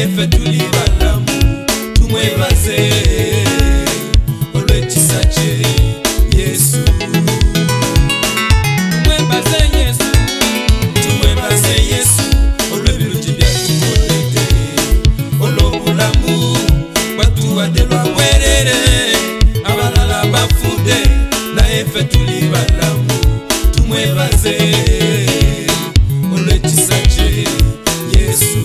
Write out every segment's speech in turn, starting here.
efe tuli balamu tumwebaze olwekisache Yesu tumwebaze Yesu olwebirungi byatukolete olw'obulamu bwatuwadde lwawerere abalala bafude naye ffe tuli balamu tumwebaze olw'ekisa kye Yesu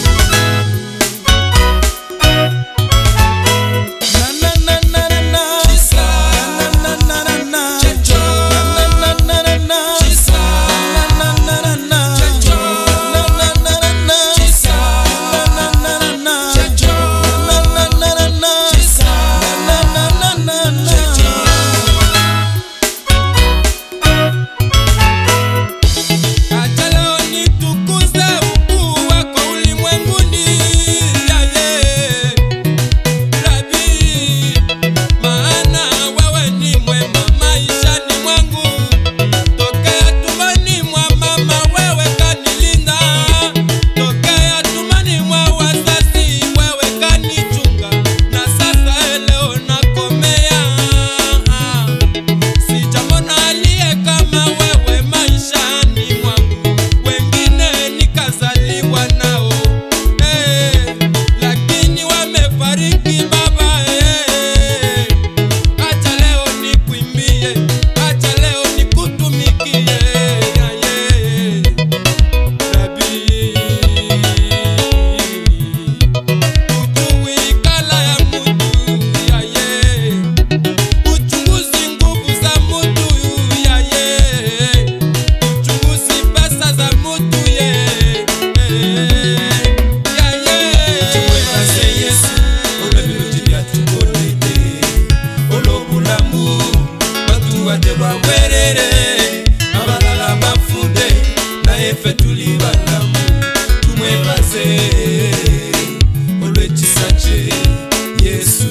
abalala bafude naye ffe tuli balamu tumwebaze olw'ekisa kye Yesu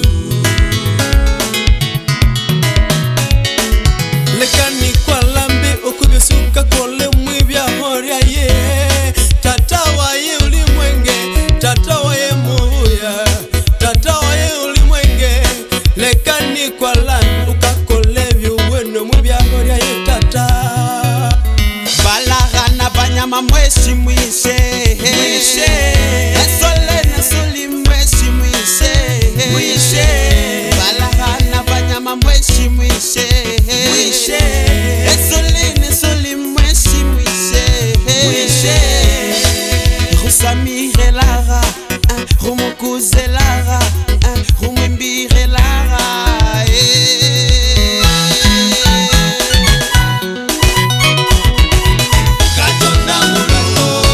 leka nikwalambe okubyosuka kole mwibyaho lyaye tata waye ulimwenge tata waye mubuya tata waye ulimwenge leka nikwalambe ukakole byuweno mwibyaho lyaye tata balagana banyama mwesi mwise esolena soli mwesi mwise balagana banyama mwesi mwise esolena soli mwesi mwise rusamirelara rumukuzelara rumwimbirelara Katonda mulalo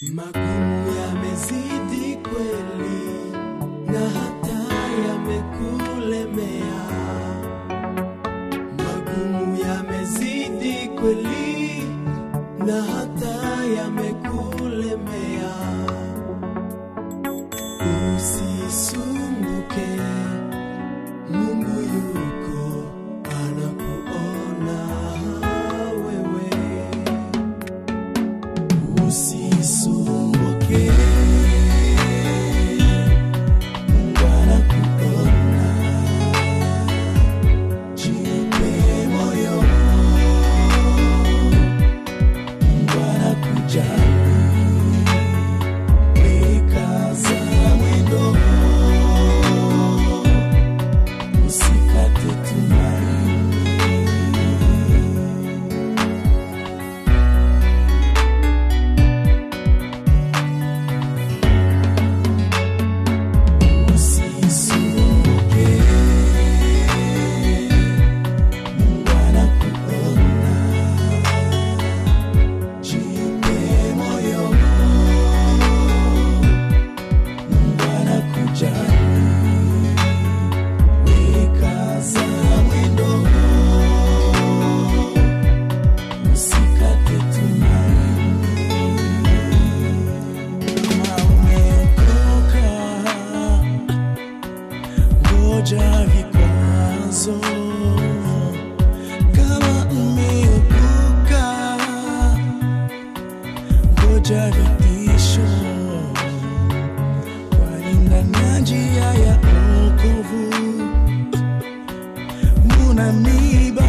Magumu yamezidi kweli na hata yamekulemea. Magumu yamezidi kweli na hata yamekulemea. Usisumbuke, Mungu yuko anakuona wewe. Usisumbuke, Mungu anakuona. Jipe moyo, Mungu anakujali. Wekaza mwendo, usikate tumaini. Usisumbuke, Mungu anakuona. Jipe moyo, Mungu anakujali. Wekaza mwendo, usikate tumaini. Kama umeokoka, ngoja vikwazo. Kama umeokoka, ngoja vitisho. Kwani ndani ya njia ya wokovu muna miba.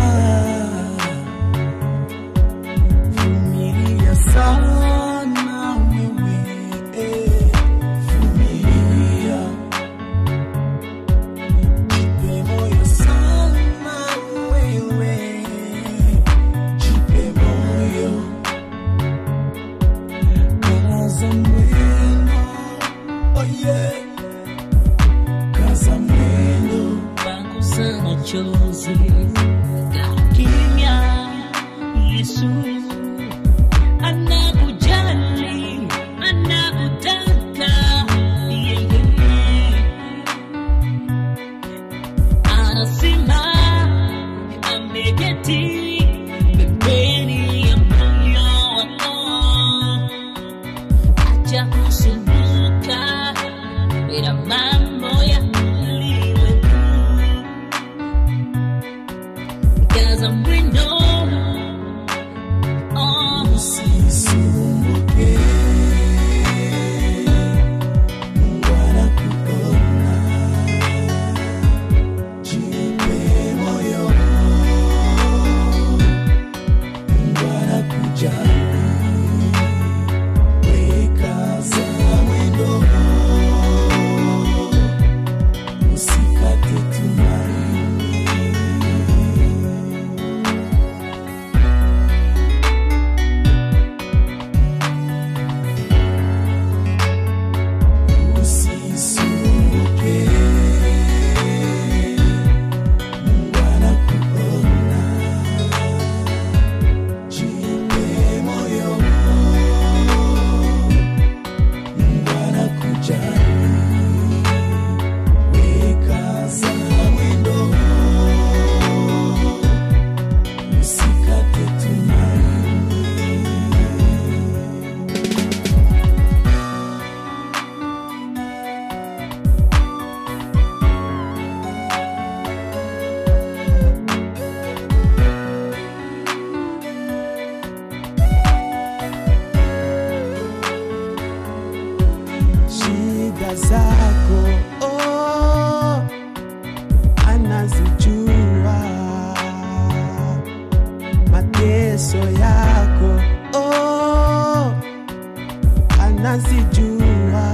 Vumilia sana wewe, vumilia. Jipe moyo sana wewe, jipe moyo. Kaza mwendo, oh yeah. Kaza mwendo. Pangusa machozi, kimya. Yesu anakujali, anakutaka yeye. Anasema ameketi pembeni ya moyo wako. Acha kusumbuka bila mambo ya ulimwengu. Kaza mwendo, Usisumbuke, Mungu anakuona. Jipe moyo, Mungu anakujali. Wekaza mwendo, usikate tumaini. Usisumbuke, Mungu anakuona. Jipe moyo, Mungu anakujali. Wekaza mwendo, usikate tumaini. Shida zako, oh, anazijua. Mateso yako, oh, anazijua.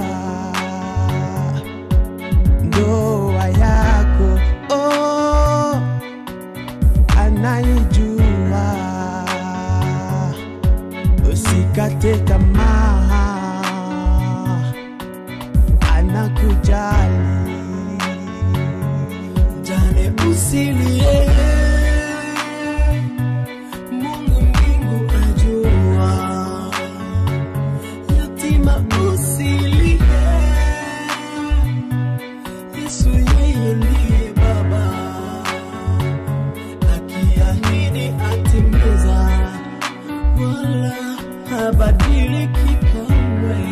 Ndoa yako, oh, anaijua. Usikate tamaa, anakujali. Jane usilie, Mungu mbingu ajua. Yatima daima usilie. Yesu yeye ndiye Baba, akiahidi atimiza, wala habadiliki kamwe.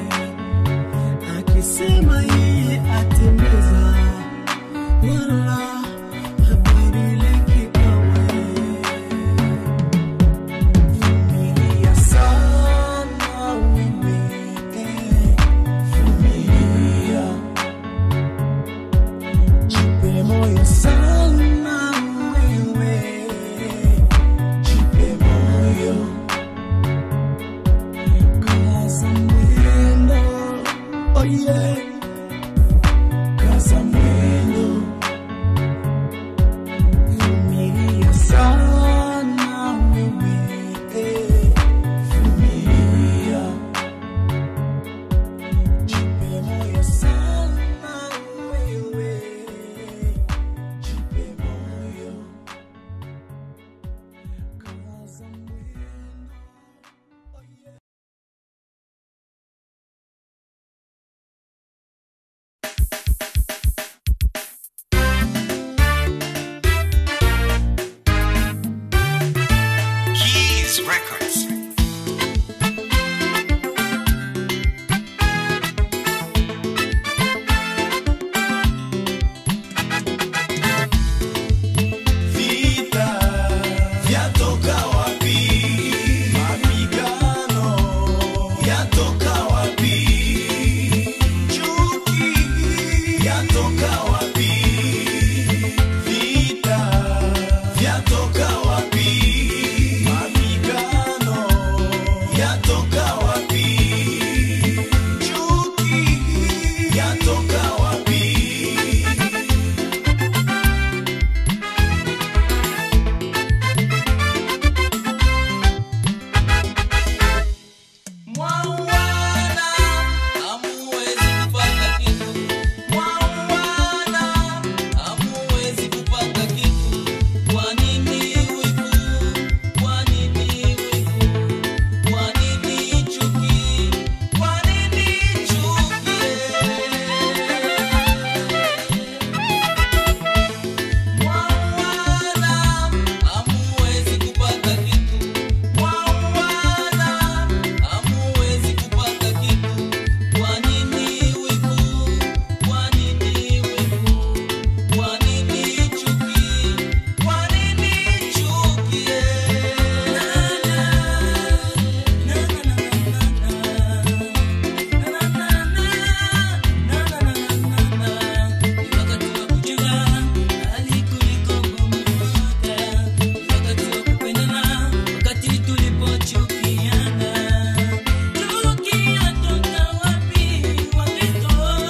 Akisema yeye atimiza, wala habadiliki kamwe. Vumilia sana wewe, vumilia. Jipe moyo sana wewe, jipe moyo. Kaza mwendo, oh yeah. Kaza mwendo. Vumilia sana wewe, vumilia. Jipe moyo sana wewe, jipe moyo. Kaza mwendo, oh yeah. Keys Records. Vita vyatoka wapi? Mapigano yatoka wapi? Chuki yatoka wapi? Vita vyatoka wapi? Mapigano yatoka wapi? Chuki yatoka wapi? Mwawana hamuwezi kupata kitu. Mwawana hamuwezi kupata kitu. Kwa nini wivu? Kwa nini wivu? Kwa nini chuki? Kwa nini chuki? Mwawana hamuwezi kupata kitu. Mwawana hamuwezi kupata kitu. Kwa nini wivu? Kwa nini wivu? Kwa nini chuki? Kwa nini chuki? Wakati wa kujenga hali kuliko pamoja, wakati wa kupendana, wakati tulipochukiana. Chuki yatoka wapi Wakristo?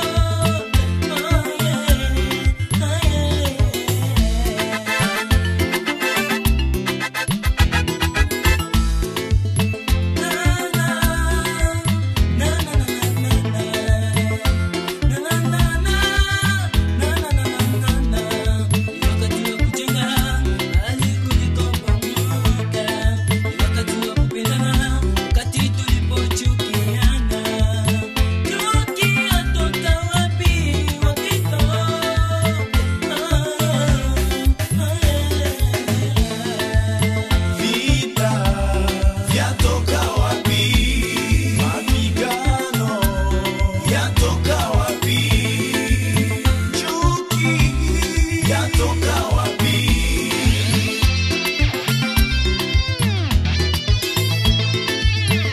Wakati wa kujenga hali kuliko pamoja, wakati wa kupendana, wakati tulipochukiana. Chuki yatoka wapi Wakristo? Vita vyatoka wapi? Mapigano yatoka wapi? Chuki yatoka wapi?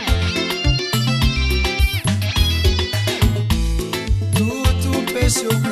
Tutupe shukrani